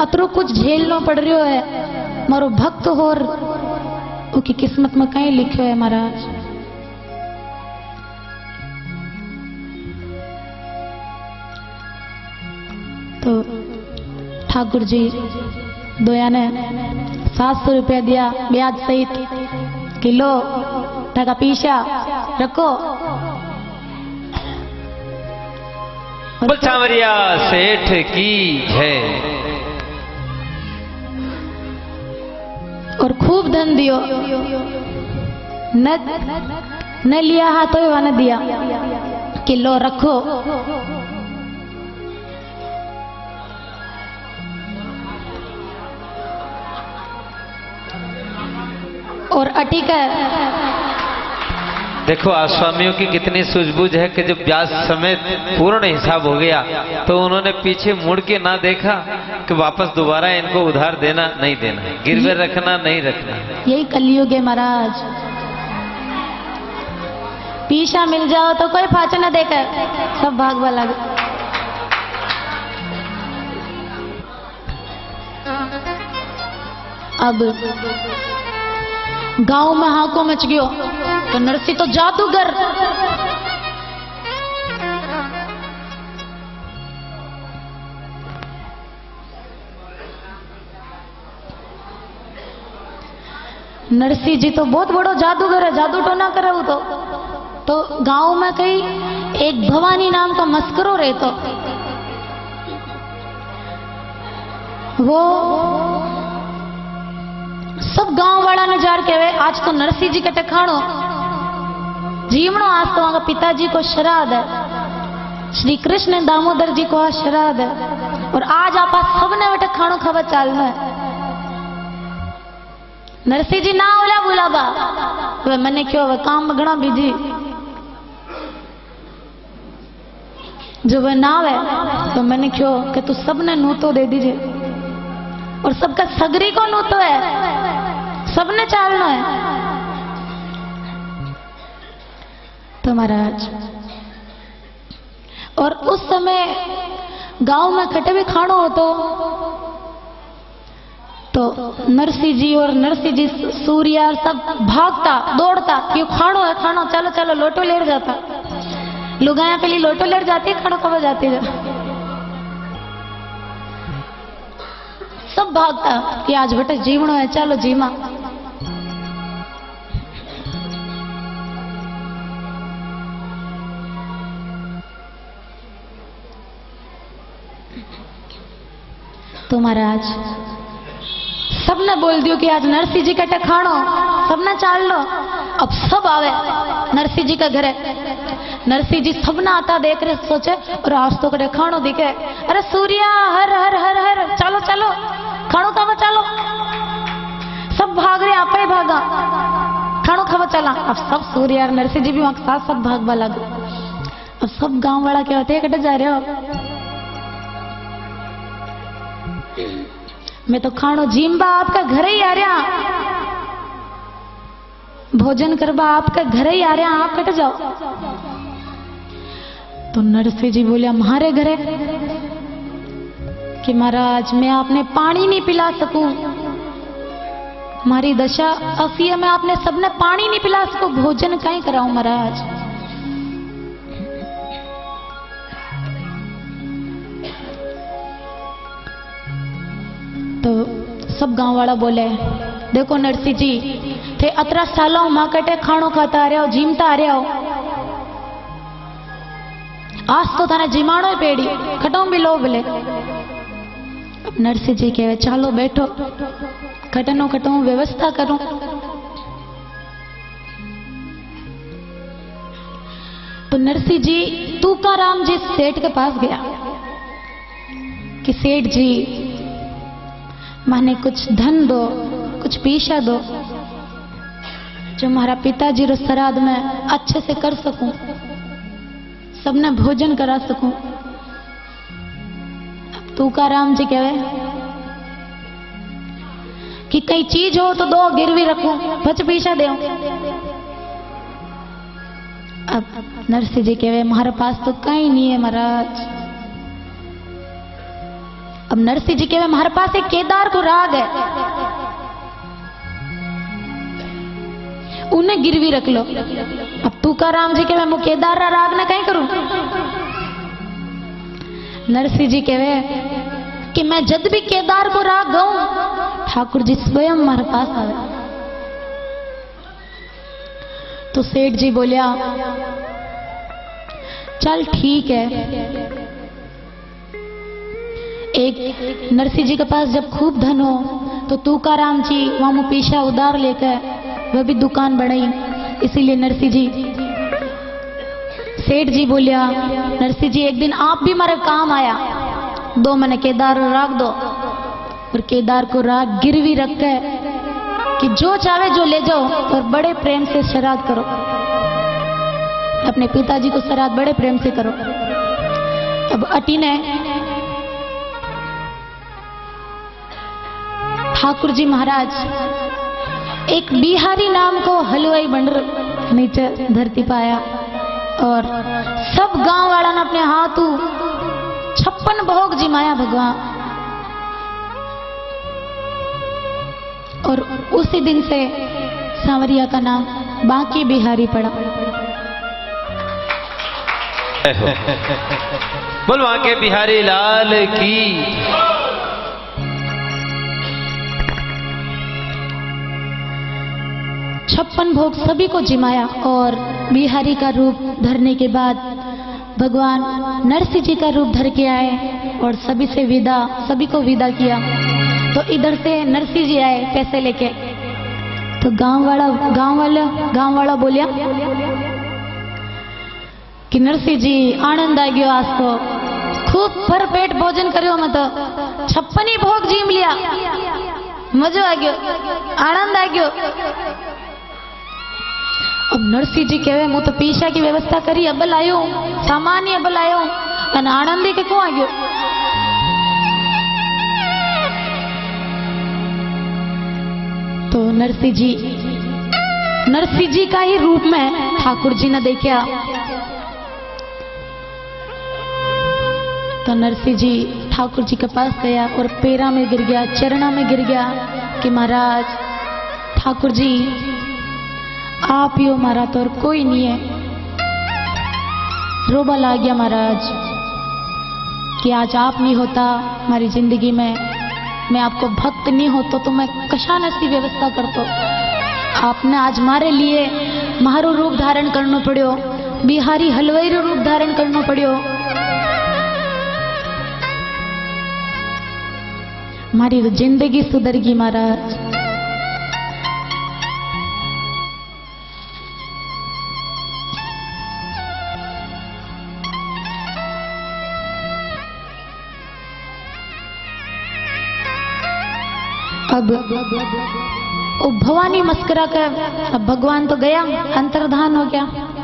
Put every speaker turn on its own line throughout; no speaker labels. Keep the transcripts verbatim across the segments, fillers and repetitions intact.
अतरो कुछ झेलना पड़ रहा है, मारो भक्त होर उनकी किस्मत में कहीं लिखो है महाराज। तो ठाकुर जी दोया ने सात सौ रुपया दिया ब्याज सहित, किलो टका पीसा रखो।
सांवरिया सेठ की जय।
और खूब धन दियो, न न लिया हाथों न दिया, किलो रखो। और अटिक
देखो आस्वामियों की कितनी सूझबूझ है कि जब ब्याज समेत पूर्ण हिसाब हो गया तो उन्होंने पीछे मुड़ के ना देखा कि वापस दोबारा इनको उधार देना नहीं देना, गिरवे रखना नहीं रखना।
यही कलयुग है महाराज। पीछा मिल जाओ तो कोई फाचा न देकर सब भागवा लगे। अब गांव में हाको मच गयो तो नरसी तो जादूगर। नरसी जी तो बहुत बड़ो जादूगर है, जादू टोना करे वो तो। तो गांव में कहीं एक भवानी नाम का मस्करो रहतो, वो सब गांव वाला ने जार के आज तो नरसिंह जी का टखाणो जीवणो, आज तो वहां पिताजी को श्राद्ध है, श्री कृष्ण दामोदर जी को आज श्राद्ध है, और आज आप सबने वो टखाणो खावा चालना है। नरसिंह जी ना ओला बुलाबा वे मैंने क्यों वे काम घना बीजी जो वे ना वे तो मैंने क्यों कि तू सबने नूतो दे दीजिए, और सबका सगरी को नूतो है, सबने चालना है। तो महाराज और उस समय गांव में कटे भी खानो हो तो तो नरसिंह जी और नरसिंह जी सूर्या सब भागता दौड़ता, क्यों खानो है खानो, चलो चलो लोटो लेर जाता। लुगाया पहली लोटो लेर जाती है, खानो कब जाती है, सब भागता कि आज बेटे जीवणो है, चलो जीमा। तो महाराज सबने बोल दियो कि आज नरसिंह जी का टखाणो, सबने चाल लो। अब सब आवे नरसिंह जी का घरे, नरसिंह जी सबना आता देख रहे, सोचे और आज तो कटे खाणो दिखे, अरे सूर्या हर हर हर हर चलो चलो खाणो खावा चलो। सब भाग रहे, आप ही भागा खाणो खावा चला। अब सब सूर्या और नरसिंह जी भी वहां साथ सब भागवा लगे। अब सब गांव वाला क्या होते कटे जा रहे हो, मैं तो खाणो जीमबा आपका घर ही आ रहा, भोजन करबा आपका घर ही आ रहा, आप कट जाओ। तो नरसिंह जी बोलिया हमारे घरे कि महाराज मैं आपने पानी नहीं पिला सकूं, हमारी दशा ऐसी है, मैं आपने सबने पानी नहीं पिला सकूं, भोजन कहीं कराऊं महाराज। तो सब गांव वाला बोले देखो नरसिंह जी थे अतरा सालों मां कटे खाणो खाता आ रहे हो, जीमता आ रहे हो, आज तो थाने जिमाणो पेड़ी खटो भी लो बोले। अब नरसिंह जी कहे चालो बैठो, खटनो खटो व्यवस्था करूं। तो नरसिंह जी तुकाराम जी सेठ के पास गया कि सेठ जी माने कुछ धन दो, कुछ पीसा दो, जो हमारा पिताजी रो श्राद्ध में अच्छे से कर सकूं, सबने भोजन करा सकूं। तुकाराम जी कहे कि कई चीज हो तो दो, गिरवी रखूं, बच पीसा दे। अब नरसिंह जी कहे हमारे पास तो कहीं नहीं है महाराज। अब नरसिंह जी कहे हमारे पास एक केदार को राग है, उन्हें गिरवी रख लो। अब तुकाराम जी कहे मैं केदार रा राग ने कहीं करूं। नरसिंह जी कहे कि मैं जब भी केदार को राग गाऊं ठाकुर जी स्वयं हमारे पास आवे। तो सेठ जी बोलिया चल ठीक है। एक नरसिंह जी के पास जब खूब धन हो तो तुकाराम जी वहां पीछा उधार लेकर वह भी दुकान बढ़ाई। इसीलिए नरसिंह जी सेठ जी बोलिया नरसिंह जी एक दिन आप भी हमारे काम आया, दो मैंने केदार राग दो। और केदार को राग गिरवी रख कर कि जो चाहे जो ले जाओ और बड़े प्रेम से श्राद्ध करो, अपने पिताजी को श्राद्ध बड़े प्रेम से करो। अब अटी ने ठाकुर जी महाराज एक बिहारी नाम को हलवाई बंडर नीचे धरती पाया और सब गांव वाला ने अपने हाथों छप्पन भोग जिमाया भगवान। और उसी दिन से सांवरिया का नाम बांके बिहारी पड़ा।
बोल बांके बिहारी लाल की।
छप्पन भोग सभी को जिमाया और बिहारी का रूप धरने के बाद भगवान नरसिंह जी का रूप धर के आए और सभी से विदा सभी को विदा किया। तो इधर से नरसिंह जी आए पैसे लेके। तो गांव वाला गांव वाला गांव वाला बोलिया कि नरसिंह जी आनंद आ गयो, आज तो खूब भर पेट भोजन करो, मत छप्पन ही भोग जीम लिया, मजो आ गयो, आनंद आ गयो। अब नरसिंह जी कहे मु तो पीछा की व्यवस्था करी, अब लायो सामान ही अब लायो और आनंद के को आ गयो। तो नरसिंह जी नरसिंह जी का ही रूप में ठाकुर जी ने देखा। तो नरसिंह जी ठाकुर जी के पास गया और पैरा में गिर गया, चरणा में गिर गया कि महाराज ठाकुर जी आप ही हो, मारा तो और कोई नहीं है। रोबा ला गया महाराज कि आज आप नहीं होता हमारी जिंदगी में, मैं आपको भक्त नहीं होता तो मैं कशान ऐसी व्यवस्था करता। आपने आज मारे लिए मारो रूप धारण करना पड़ो, बिहारी हलवाई रो रूप धारण करना पड़ो। मारी जिंदगी सुधर गई महाराज। अब ओ भवानी मस्करा का अब भगवान तो गया, अंतर्धान हो गया।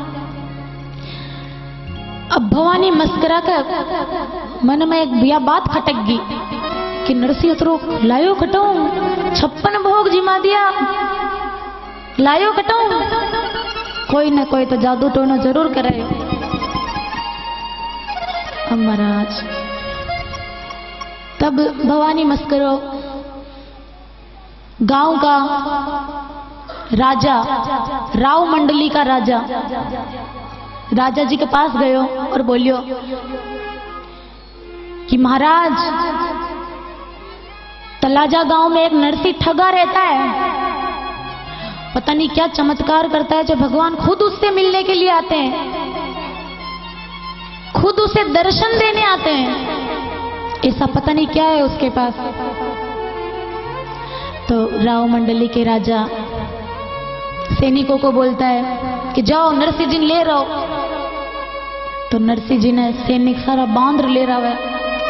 अब भवानी मस्करा का मन में एक भैया बात खटक गई कि नरसिंह तो लायो कटो छप्पन भोग जिमा दिया, लायो कटो कोई ना कोई तो जादू टोनो जरूर करे। अब महाराज तब भवानी मस्करो गांव का राजा, राव मंडली का राजा, राजा जी के पास गयो और बोलियो कि महाराज तलाजा गांव में एक नरसिंह ठगा रहता है, पता नहीं क्या चमत्कार करता है जो भगवान खुद उससे मिलने के लिए आते हैं, खुद उसे दर्शन देने आते हैं। ऐसा पता नहीं क्या है उसके पास। तो राव मंडली के राजा सैनिकों को बोलता है कि जाओ नरसिंह जी ले रहो। तो नरसिंह जी ने सैनिक सारा बांध ले रहा है।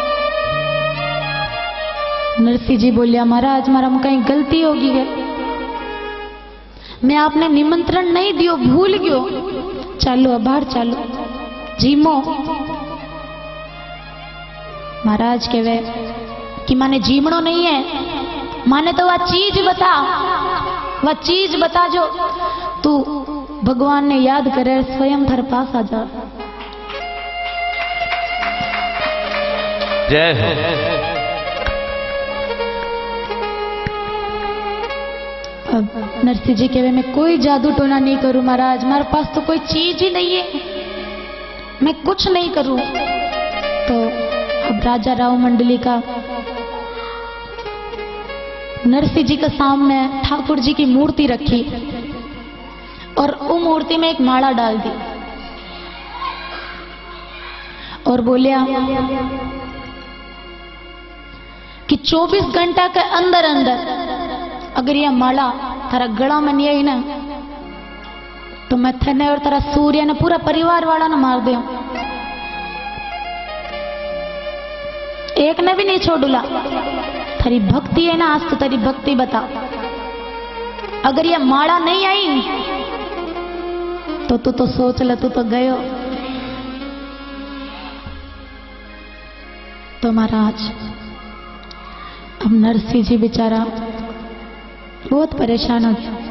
नरसिंह जी बोलिया महाराज मारा में कहीं गलती होगी है, मैं आपने निमंत्रण नहीं दियो, भूल गयो, चालो बाहर चालो जीमो। महाराज कहे कि माने जीमणो नहीं है, माने तो वह चीज बता, वह चीज बता जो तू भगवान ने याद करे स्वयं घर पास आ जा।
जय हो।
अब नरसिंह जी कहे मैं कोई जादू टोना नहीं करूं महाराज, हमारे पास तो कोई चीज ही नहीं है, मैं कुछ नहीं करूं। तो अब राजा राव मंडली का नरसिंह जी के सामने ठाकुर जी की मूर्ति रखी और वो मूर्ति में एक माला डाल दी और बोलिया कि चौबीस घंटा के अंदर अंदर अगर यह माला थारा गला में नहीं आई ना तो मैं थने और तारा सूर्य ने पूरा परिवार वाला ने मार दे, एक ने भी नहीं छोड़ूला। थारी भक्ति है ना, आज तो तेरी भक्ति बता। अगर ये माला नहीं आई तो तू तो सोच ले, तू तो गयो। तो महाराज अब नरसिंह जी बेचारा बहुत परेशान हो गया,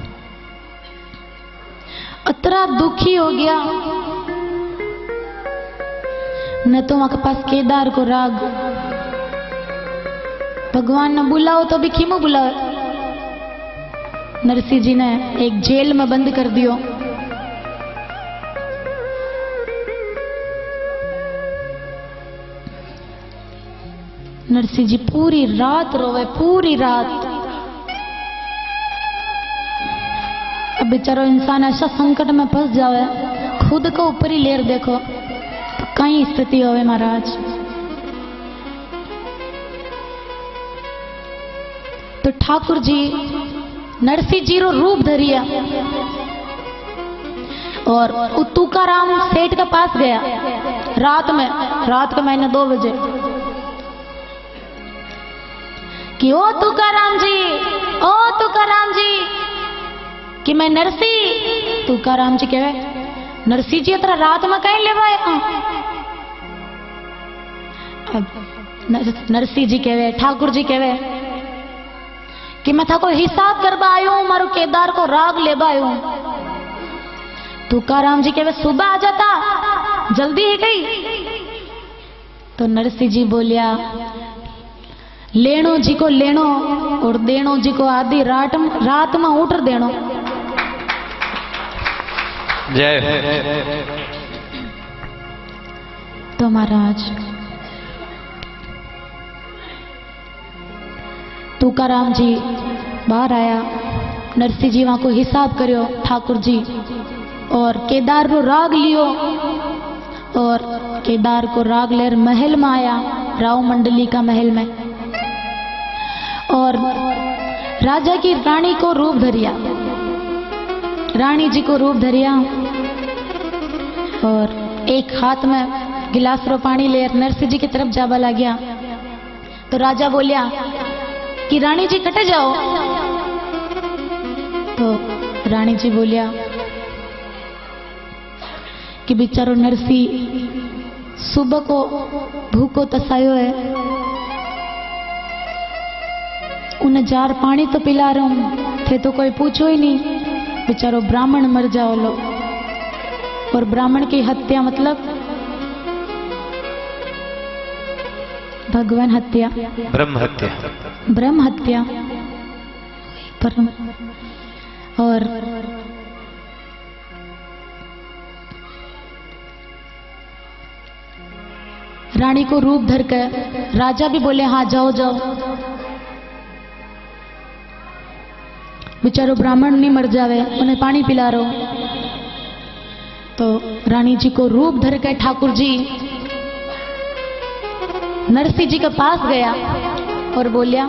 इतना दुखी हो गया। न तो वहां के पास केदार को राग, भगवान ने बुलाओ तो भी खीमो बुलाओ। नरसिंह जी ने एक जेल में बंद कर दियो। नरसिंह जी पूरी रात रोवे, पूरी रात। अब बेचारो इंसान ऐसा संकट में फंस जावे, खुद को ऊपर ही लेर देखो तो कई स्थिति होवे महाराज। तो ठाकुर जी नरसिंह जी रो रूप धरिया और तुकाराम सेठ के पास गया रात में, रात के महीने दो बजे कि ओ तुकाराम जी, ओ तुकाराम जी, कि मैं नरसिंह। तुकाराम जी कहे नरसिंह जी तेरा रात में कहीं लेवा है। अब नरसिंह जी कहे, ठाकुर जी कहे कि मैं था को हिसाब करवा आयो हूं, मारो केदार को राग लेवा आयो हूं। तुकाराम जी कहे सुबह आ जाता, जल्दी ही गई। तो नरसिंह जी बोलिया लेनो जी को लेनो और देनो जी को आधी रात रात में उठ देनो।
जय।
तो महाराज तुकाराम जी बाहर आया, नरसिंह जी वहां को हिसाब करियो ठाकुर जी और केदार को राग लियो और केदार को राग लेर महल में आया, राव मंडली का महल में। और राजा की रानी को रूप धरिया, रानी जी को रूप धरिया और एक हाथ में गिलास रो पानी ले नरसिंह जी की तरफ जाबा लग गया। तो राजा बोलिया कि रानी जी कटे जाओ। तो रानी जी बोलिया कि बेचारो नरसिंह सुबह को भूखो तसायो है, उन्हें जार पानी तो पिला रहा हूं, थे तो कोई पूछो ही नहीं, बेचारो ब्राह्मण मर जाओ लो। और ब्राह्मण की हत्या मतलब भगवान हत्या,
ब्रह्म हत्या,
ब्रह्म हत्या परम। और रानी को रूप धर कर राजा भी बोले हाँ जाओ जाओ, बेचारो ब्राह्मण नहीं मर जावे, उन्हें पानी पिला रहो। तो रानी जी को रूप धर के ठाकुर जी नरसिंह जी के पास गया और बोलिया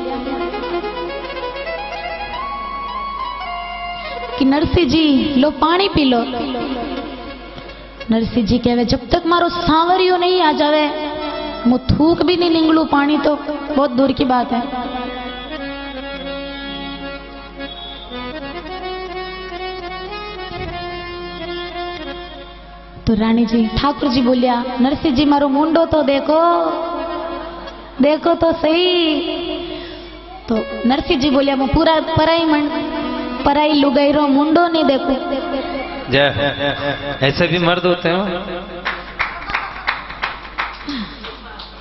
कि नरसिंह जी लो पानी पी लो। नरसिंह जी कहे जब तक मारो सांवरियो नहीं आ जावे मु थूक भी नहीं निंगलू, पानी तो बहुत दूर की बात है। तो रानी जी ठाकुर जी बोलिया नरसिंह जी मारो मुंडो तो देखो, देखो तो सही। तो नरसिंह जी बोलिया मैं पूरा पराई मन पराई लुगाई रो मुंडो नहीं देखो।
जय। ऐसे भी मर्द होते हैं।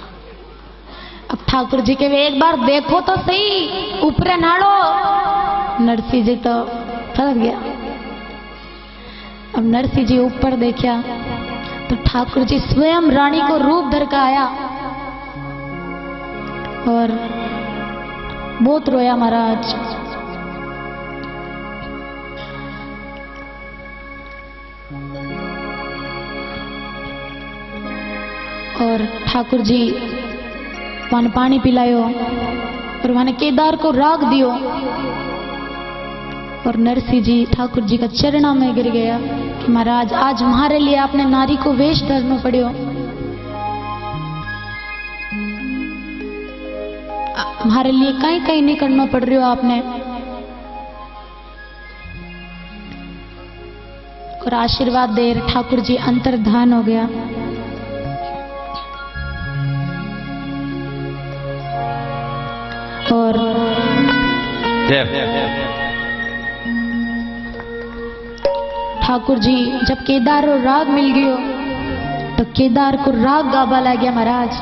अब ठाकुर जी के वे एक बार देखो तो सही, ऊपर नाड़ो नरसिंह जी तो थक गया। अब नरसिंह जी ऊपर देखा तो ठाकुर जी स्वयं रानी को रूप धर कर आया और बहुत रोया महाराज। और ठाकुर जी वहां पानी पिलायो और वहां केदार को राग दियो और नरसिंह जी ठाकुर जी का चरणा में गिर गया कि महाराज आज हमारे लिए आपने नारी को वेश धरना पड़ियो, हमारे लिए कहीं कहीं नहीं करना पड़ रही हो आपने। और आशीर्वाद दे ठाकुर जी अंतर्धान हो गया। और ठाकुर जी जब केदार और राग मिल गयो तो केदार को राग गाबा लग गया महाराज।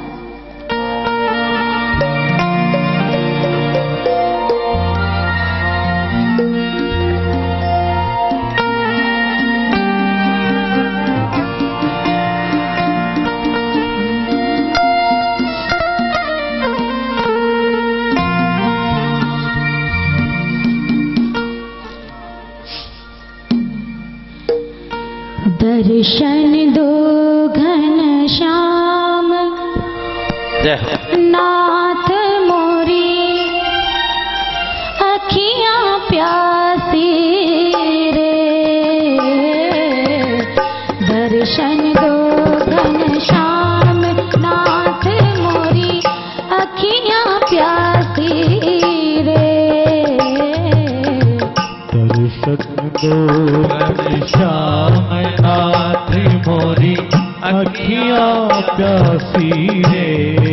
दर्शन दो घन श्याम नाथ मोरी अखियां प्यासी रे। दर्शन दो घन श्याम नाथ मोरी अखियां प्यासी रे।
दर्शन दो घन श्याम नाथ मोरी अखियां प्यासी रे।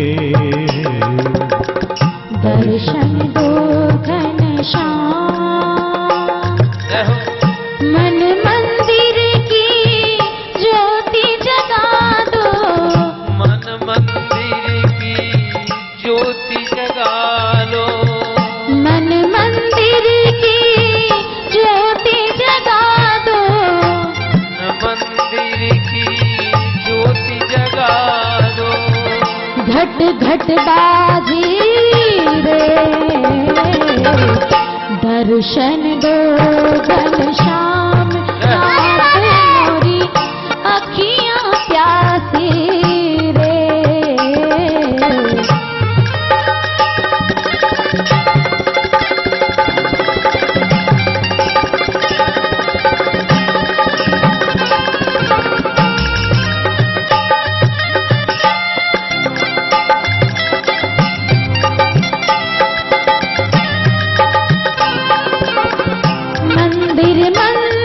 दर्शन दो घन श्याम मन मंदिर की ज्योति जगा दो।
मन मंदिर की ज्योति जगा लो।
मन मंदिर की ज्योति जगा दो।
मंदिर की ज्योति जगा दो।
घट घट बाजी रे। दर्शन दो घन श्याम नाथ मोरी अखियां प्यासी रे। मंदिर मंदिर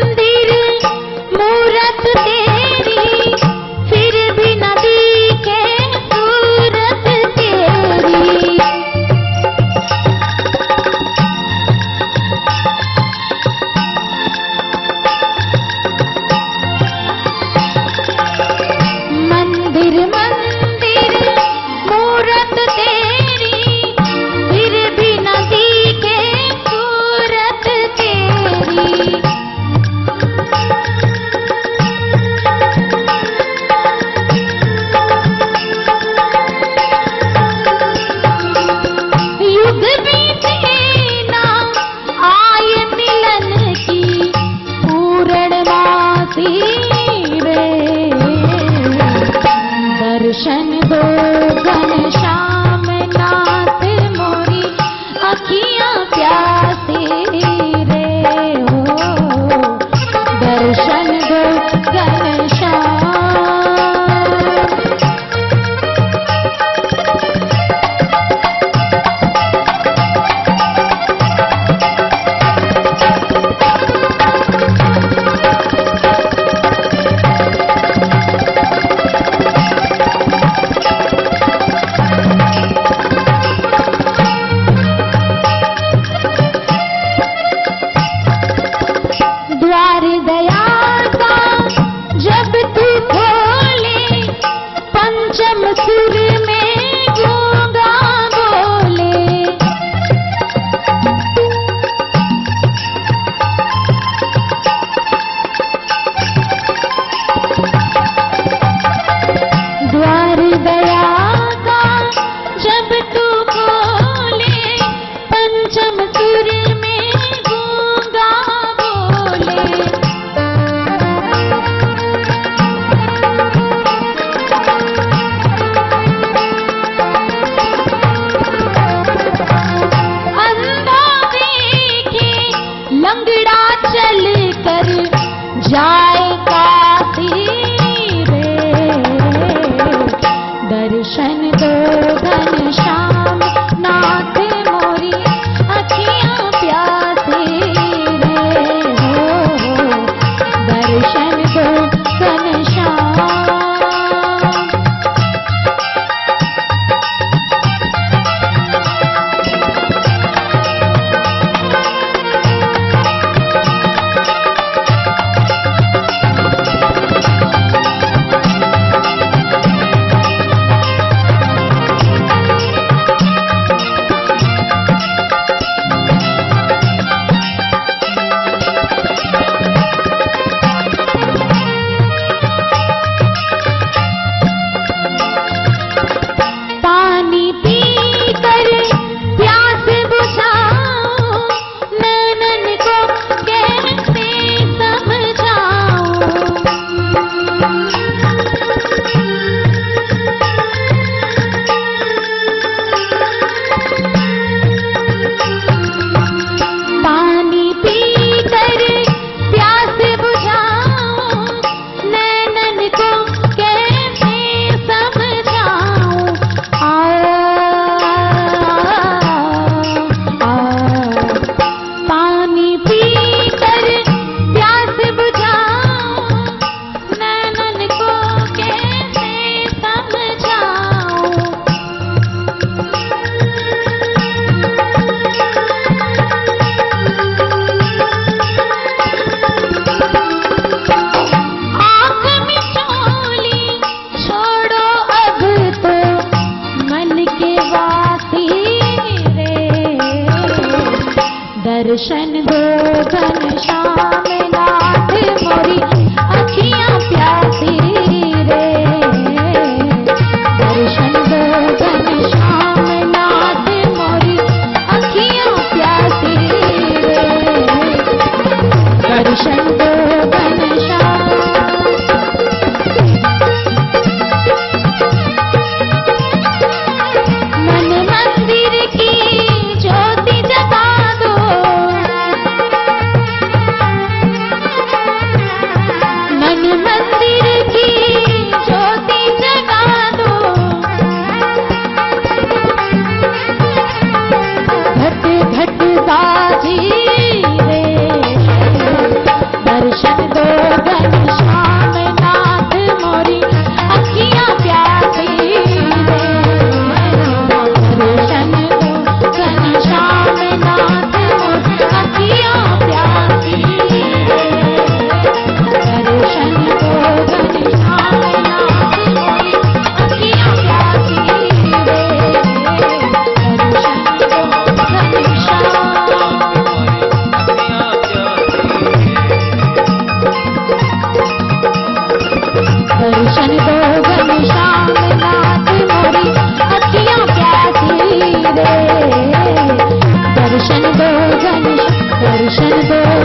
दर्शन दो घनश्याम नाथ मोरी अखियां प्यासी रे। दर्शन दो घनश्याम नाथ मोरी अखियां प्यासी रे। दर्शन दो घनश्याम। मन मंदिर की ज्योति जगा दो, मन मंदिर की ज्योति जगा दो। घट घट बाजी रे। दर्शन दो घनश्याम नाथ मोरी अखियां प्यासी रे। दर्शन दो घनश्याम नाथ मोरी अखियां प्यासी रे। दर्शन दो घनश्याम नाथ मोरी अखियां प्यासी रे। दर्शन दो घनश्याम। दर्शन दो घनश्याम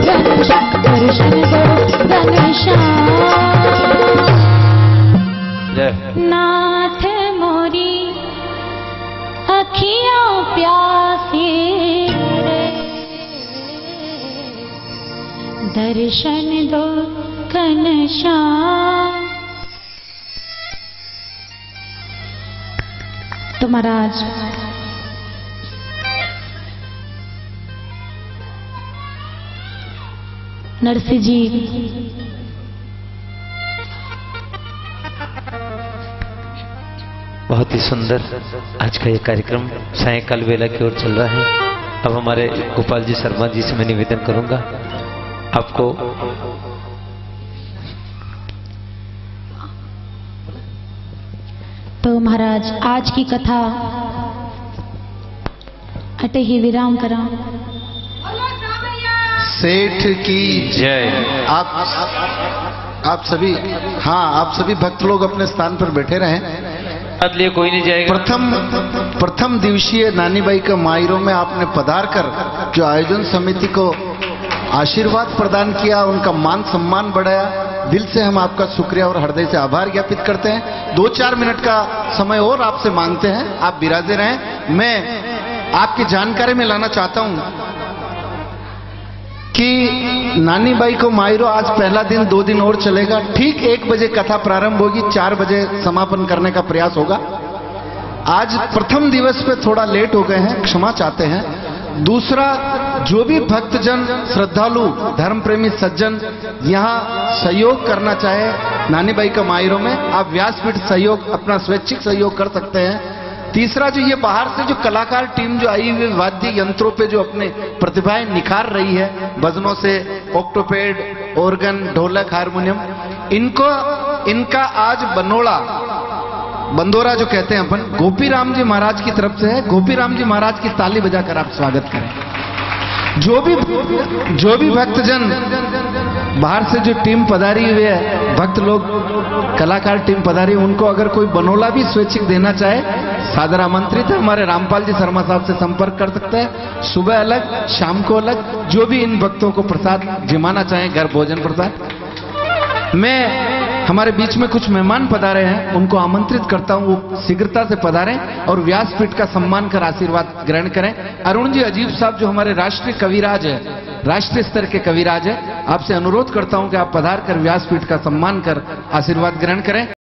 नाथ मोरी अखियां प्यासी रे। दर्शन दो घनश्याम। तो महाराज नरसिंह जी
बहुत ही सुंदर आज का ये कार्यक्रम सायंकाल वेला की ओर चल रहा है। अब हमारे गोपाल जी शर्मा जी से मैं निवेदन करूंगा आपको
तो महाराज आज की कथा अटे ही विराम करा।
सेठ की
जय।
आप आप सभी हाँ आप सभी भक्त लोग अपने स्थान पर बैठे रहें।
बात लिए कोई नहीं जाएगा।
प्रथम प्रथम दिवसीय नानीबाई का मायरों में आपने पधार कर जो आयोजन समिति को आशीर्वाद प्रदान किया, उनका मान सम्मान बढ़ाया, दिल से हम आपका शुक्रिया और हृदय से आभार ज्ञापित करते हैं। दो चार मिनट का समय और आपसे मांगते हैं, आप विराजे रहें। मैं आपकी जानकारी में लाना चाहता हूं कि नानीबाई को मायरो आज पहला दिन, दो दिन और चलेगा। ठीक एक बजे कथा प्रारंभ होगी, चार बजे समापन करने का प्रयास होगा। आज प्रथम दिवस पे थोड़ा लेट हो गए हैं, क्षमा चाहते हैं। दूसरा, जो भी भक्तजन, श्रद्धालु, धर्म प्रेमी सज्जन यहाँ सहयोग करना चाहे नानीबाई का मायरो में, आप व्यासपीठ सहयोग अपना स्वैच्छिक सहयोग कर सकते हैं। तीसरा, जो ये बाहर से जो कलाकार टीम जो आई हुई वाद्य यंत्रों पे जो अपने प्रतिभाएं निखार रही है, भजनों से ऑक्टोपेड, ऑर्गन, ढोलक, हारमोनियम, इनको इनका आज बनोड़ा बंदोरा जो कहते हैं अपन, गोपी राम जी महाराज की तरफ से है। गोपी राम जी महाराज की ताली बजाकर आप स्वागत करें। जो भी जो भी भक्तजन बाहर से जो टीम पधारी हुई है, भक्त लोग, कलाकार टीम पधारी, उनको अगर कोई बनोला भी स्वैच्छिक देना चाहे, सादर आमंत्रित है। हमारे रामपाल जी शर्मा साहब से संपर्क कर सकते हैं। सुबह अलग, शाम को अलग, जो भी इन भक्तों को प्रसाद जिमाना चाहे, घर भोजन प्रसाद। मैं हमारे बीच में कुछ मेहमान पधारे हैं, उनको आमंत्रित करता हूं, वो शीघ्रता से पधारें और व्यासपीठ का सम्मान कर आशीर्वाद ग्रहण करें। अरुण जी अजीब साहब जो हमारे राष्ट्रीय कविराज है, राष्ट्रीय स्तर के कविराज है, आपसे अनुरोध करता हूं कि आप पधार कर व्यासपीठ का सम्मान कर आशीर्वाद ग्रहण करें।